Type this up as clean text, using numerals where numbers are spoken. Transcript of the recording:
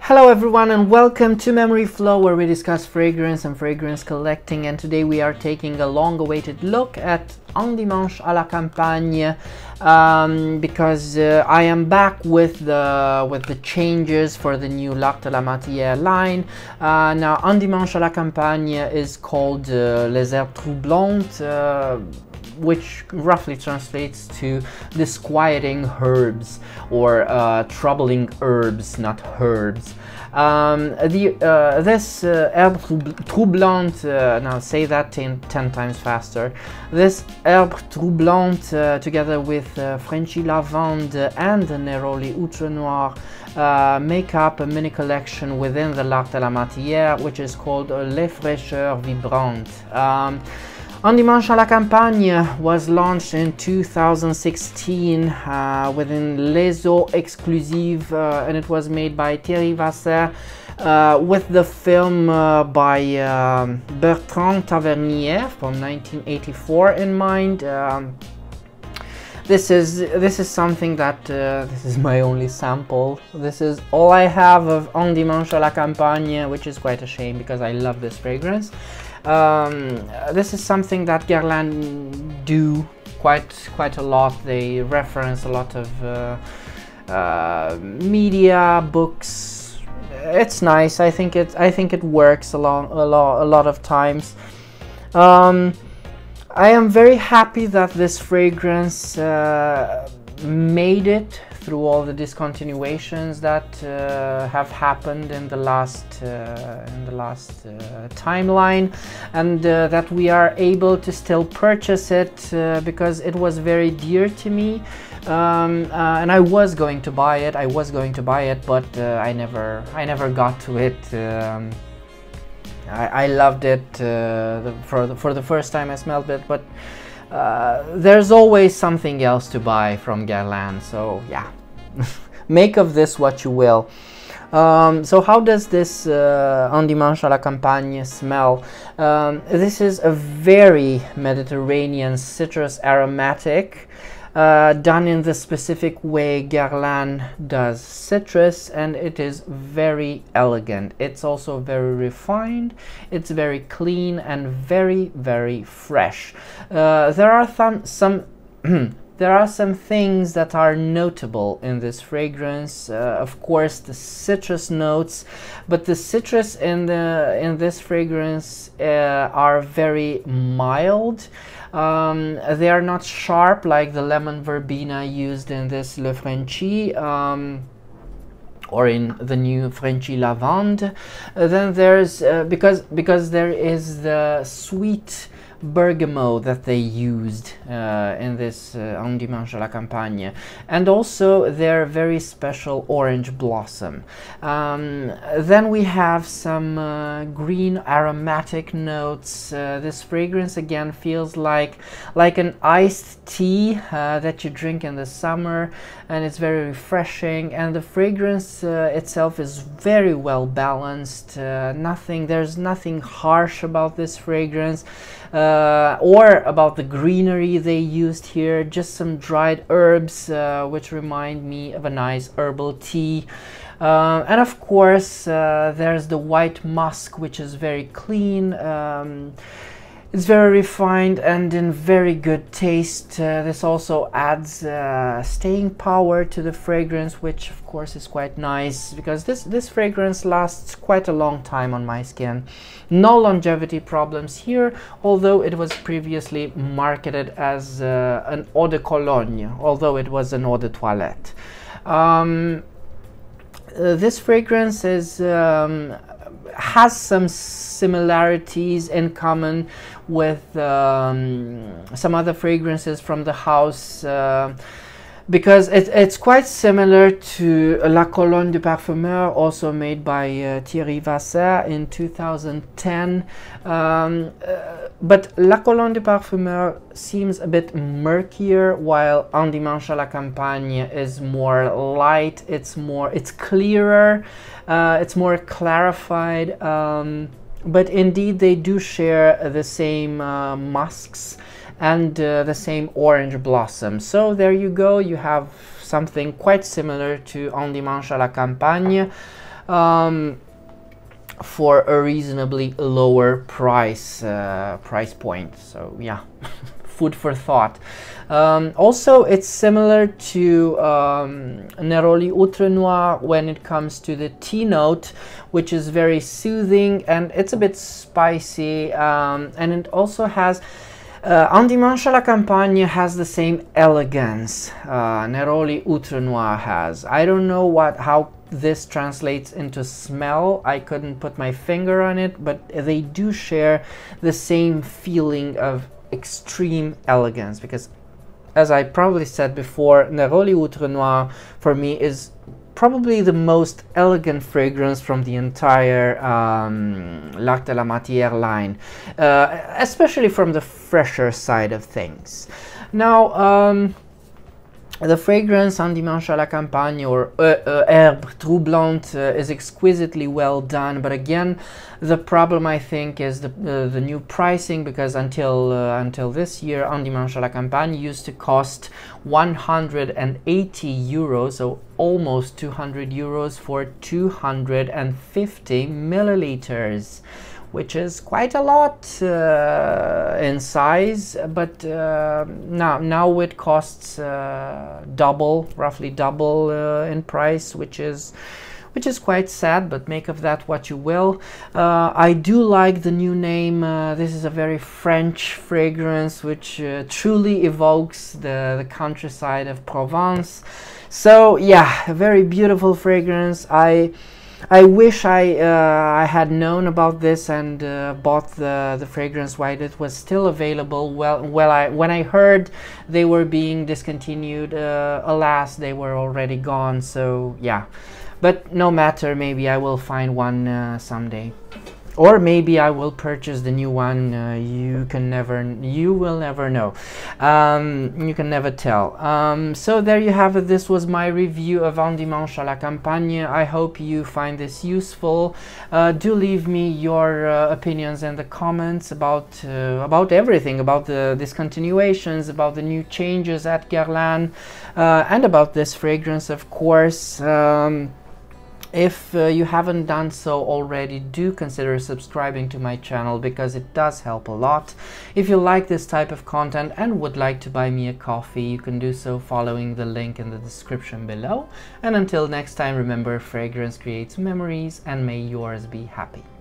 Hello everyone and welcome to Memory Flow, where we discuss fragrance and fragrance collecting, and today we are taking a long-awaited look at Un Dimanche à la Campagne because I am back with the changes for the new LArt la Matiere line. Now Un Dimanche à la Campagne is called Les Eaux Troublantes, which roughly translates to disquieting herbs, or troubling herbs, not herbs. This Herbes Troublantes, now say that 10 times faster. This Herbes Troublantes, together with Frenchy Lavande and the Neroli Outre Noir, make up a mini collection within the LArt la Matiere, which is called Les Fraîcheurs Vibrantes. Un Dimanche à la Campagne was launched in 2016 within Les Eaux Exclusives, and it was made by Thierry Vasser with the film by Bertrand Tavernier from 1984 in mind. This is something that this is my only sample. This is all I have of Un Dimanche à la Campagne, which is quite a shame because I love this fragrance. This is something that Guerlain do quite a lot. They reference a lot of media, books. It's nice. I think it works a lot of times. I am very happy that this fragrance made it through all the discontinuations that have happened in the last timeline, and that we are able to still purchase it because it was very dear to me, and I was going to buy it. But I never got to it. I loved it for the first time I smelled it, but there's always something else to buy from Guerlain, so yeah. Make of this what you will. So how does this Un Dimanche à la Campagne smell? This is a very Mediterranean citrus aromatic, done in the specific way Guerlain does citrus, and it is very elegant. It's also very refined, it's very clean and very fresh. There are some there are some things that are notable in this fragrance. Of course, the citrus notes, but the citrus in this fragrance are very mild. They are not sharp like the lemon verbena used in this Le Frenchy, or in the new Frenchy Lavande. Then there's because there is the sweet bergamot that they used in this Un Dimanche à la Campagne, and also their very special orange blossom. Then we have some green aromatic notes. This fragrance again feels like an iced tea that you drink in the summer, and it's very refreshing, and the fragrance itself is very well balanced. There's nothing harsh about this fragrance, or about the greenery they used here. Just some dried herbs, which remind me of a nice herbal tea. And of course, there's the white musk, which is very clean. It's very refined and in very good taste. This also adds staying power to the fragrance, which of course is quite nice because this fragrance lasts quite a long time on my skin. No longevity problems here, although it was previously marketed as an eau de cologne, although it was an eau de toilette. This fragrance has some similarities in common with some other fragrances from the house, because it's quite similar to La Colonne du Parfumeur, also made by Thierry Vasser in 2010. But La Colonne du Parfumeur seems a bit murkier, while Un Dimanche à la Campagne is more light, it's clearer, it's more clarified. But indeed they do share the same musks and the same orange blossom. So there you go, you have something quite similar to Un Dimanche à la Campagne. for a reasonably lower price point. So yeah, food for thought. Also, it's similar to Neroli Outre Noir when it comes to the tea note, which is very soothing, and it's a bit spicy, and it also has Un Dimanche à la Campagne has the same elegance Neroli Outre Noir has. I don't know how this translates into smell. I couldn't put my finger on it, but they do share the same feeling of extreme elegance, because as I probably said before, Neroli Outre Noir for me is probably the most elegant fragrance from the entire L'Art de la Matiere line, especially from the fresher side of things. Now, the fragrance Un Dimanche à la Campagne, or Herbes Troublantes, is exquisitely well done, but again, the problem I think is the new pricing, because until this year, Un Dimanche à la Campagne used to cost 180 euros, so almost 200 euros for 250 milliliters. Which is quite a lot in size, but now it costs roughly double in price, which is quite sad, but make of that what you will. I do like the new name. This is a very French fragrance, which truly evokes the countryside of Provence. So yeah, a very beautiful fragrance. I wish I had known about this and bought the fragrance while it was still available. When I heard they were being discontinued, alas, they were already gone. So yeah, but no matter, maybe I will find one someday. Or maybe I will purchase the new one. You will never know. You can never tell. So there you have it. This was my review of Un Dimanche à la Campagne. I hope you find this useful. Do leave me your opinions in the comments about everything, about the discontinuations, about the new changes at Guerlain, and about this fragrance, of course. If you haven't done so already, do consider subscribing to my channel, because it does help a lot. If you like this type of content and would like to buy me a coffee, you can do so following the link in the description below. And until next time, remember, fragrance creates memories, and may yours be happy.